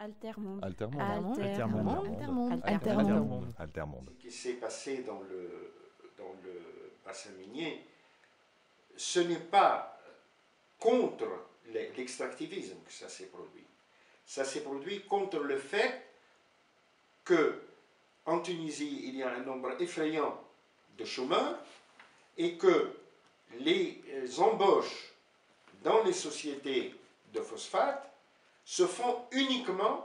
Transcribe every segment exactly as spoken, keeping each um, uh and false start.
Altermonde. Altermonde. Altermonde. Altermonde. Altermonde. Altermonde. Ce qui s'est passé dans le, dans le bassin minier, ce n'est pas contre l'extractivisme que ça s'est produit. Ça s'est produit contre le fait que en Tunisie, il y a un nombre effrayant de chômeurs et que les embauches dans les sociétés de phosphate se font uniquement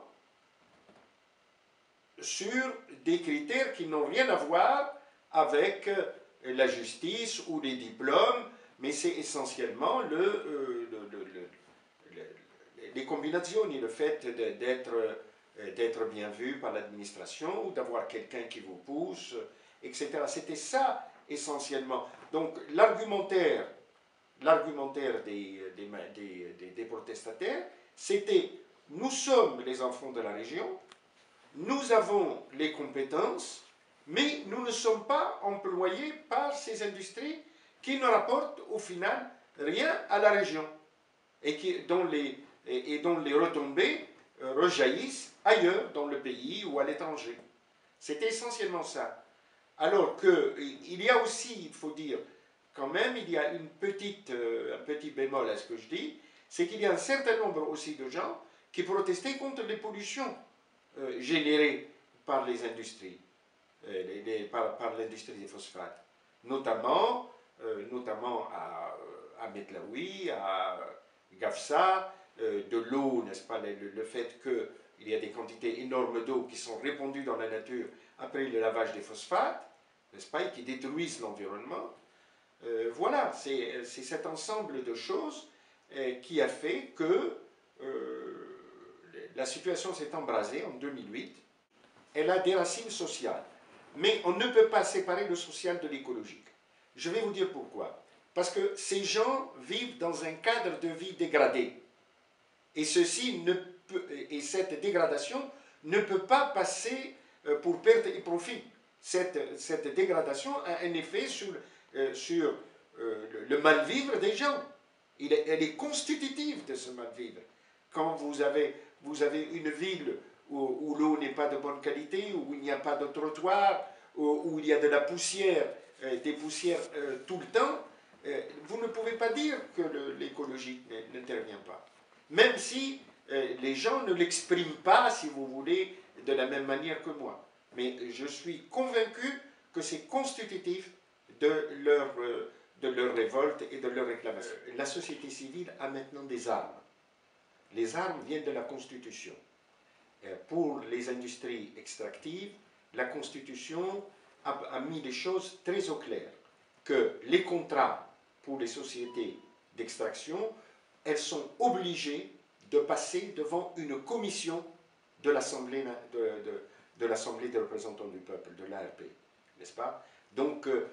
sur des critères qui n'ont rien à voir avec la justice ou les diplômes, mais c'est essentiellement le, euh, le, le, le, le, les combinaisons, le fait d'être d'être bien vu par l'administration ou d'avoir quelqu'un qui vous pousse, et cetera. C'était ça essentiellement. Donc l'argumentaire l'argumentaire des, des, des, des, des protestataires, c'était nous sommes les enfants de la région, nous avons les compétences, mais nous ne sommes pas employés par ces industries qui ne rapportent au final rien à la région et, qui, dont, les, et, et dont les retombées euh, rejaillissent ailleurs dans le pays ou à l'étranger. C'était essentiellement ça. Alors qu'il y a aussi, il faut dire, quand même, il y a une petite, euh, un petit bémol à ce que je dis, c'est qu'il y a un certain nombre aussi de gens qui protestaient contre les pollutions euh, générées par les industries, euh, les, les, par, par l'industrie des phosphates, notamment, euh, notamment à, à Metlaoui, à Gafsa, euh, de l'eau, n'est-ce pas, le, le fait qu'il y a des quantités énormes d'eau qui sont répandues dans la nature après le lavage des phosphates, n'est-ce pas, et qui détruisent l'environnement. Euh, voilà, c'est cet ensemble de choses euh, qui a fait que euh, la situation s'est embrasée en deux mille huit. Elle a des racines sociales, mais on ne peut pas séparer le social de l'écologique. Je vais vous dire pourquoi. Parce que ces gens vivent dans un cadre de vie dégradé. Et, ceci ne peut, et cette dégradation ne peut pas passer pour perte et profit. Cette, cette dégradation a un effet sur... Euh, sur euh, le, le mal-vivre des gens. Il est, elle est constitutive de ce mal-vivre. Quand vous avez, vous avez une ville où, où l'eau n'est pas de bonne qualité, où il n'y a pas de trottoir, où, où il y a de la poussière, euh, des poussières euh, tout le temps, euh, vous ne pouvez pas dire que l'écologie n'intervient pas. Même si euh, les gens ne l'expriment pas, si vous voulez, de la même manière que moi. Mais je suis convaincu que c'est constitutif de leur, de leur révolte et de leur réclamation. La société civile a maintenant des armes. Les armes viennent de la Constitution. Pour les industries extractives, la Constitution a, a mis les choses très au clair, que les contrats pour les sociétés d'extraction, elles sont obligées de passer devant une commission de l'Assemblée de, de, de l'Assemblée des représentants du peuple, de l'A R P, n'est-ce pas? Donc, euh,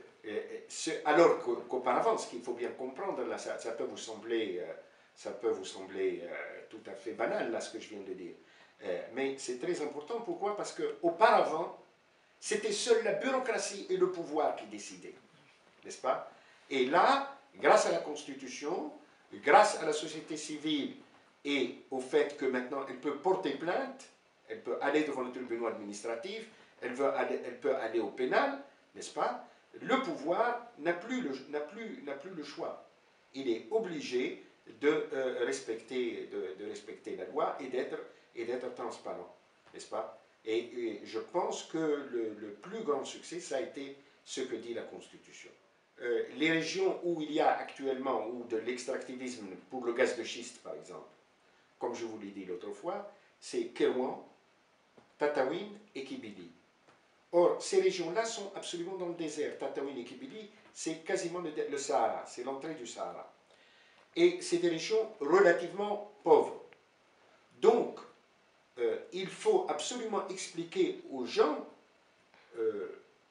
alors qu'auparavant, ce qu'il faut bien comprendre, là, ça, ça peut vous sembler, euh, ça peut vous sembler euh, tout à fait banal, là, ce que je viens de dire. Euh, mais c'est très important, pourquoi? Parce qu'auparavant, c'était seule la bureaucratie et le pouvoir qui décidaient, n'est-ce pas? Et là, grâce à la Constitution, grâce à la société civile et au fait que maintenant elle peut porter plainte, elle peut aller devant le tribunal administratif, elle, veut aller, elle peut aller au pénal, n'est-ce pas? Le pouvoir n'a plus, plus, plus le choix. Il est obligé de, euh, respecter, de, de respecter la loi et d'être transparent, n'est-ce pas? Et, et je pense que le, le plus grand succès, ça a été ce que dit la Constitution. Euh, les régions où il y a actuellement ou de l'extractivisme pour le gaz de schiste, par exemple, comme je vous l'ai dit l'autre fois, c'est Kérouan, Tataouine et Kibili. Or, ces régions-là sont absolument dans le désert. Tataouine et Kibili, c'est quasiment le, le Sahara, c'est l'entrée du Sahara. Et c'est des régions relativement pauvres. Donc, euh, il faut absolument expliquer aux gens euh,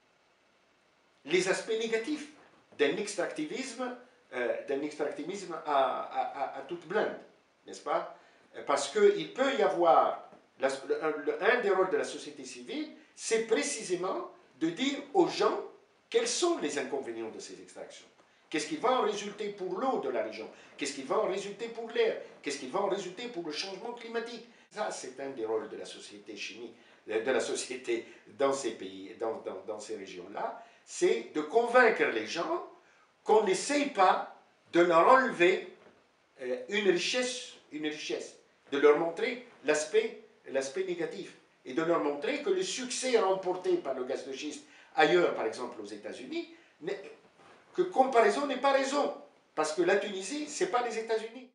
les aspects négatifs d'un extractivisme, euh, d'un extractivisme à, à, à, à toute blinde, n'est-ce pas? Parce qu'il peut y avoir, la, le, un des rôles de la société civile, c'est précisément de dire aux gens quels sont les inconvénients de ces extractions. Qu'est-ce qui va en résulter pour l'eau de la région? Qu'est-ce qui va en résulter pour l'air? Qu'est-ce qui va en résulter pour le changement climatique? Ça, c'est un des rôles de la société chimique, de la société dans ces pays, dans, dans, dans ces régions-là, c'est de convaincre les gens qu'on n'essaye pas de leur enlever euh, une richesse, une richesse, de leur montrer l'aspect l'aspect négatif, et de leur montrer que le succès remporté par le gaz de schiste ailleurs, par exemple aux États-Unis, que comparaison n'est pas raison, parce que la Tunisie, ce n'est pas les États-Unis.